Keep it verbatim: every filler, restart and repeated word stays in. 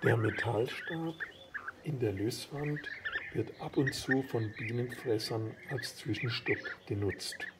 Der Metallstab in der Lößwand wird ab und zu von Bienenfressern als Zwischenstopp genutzt.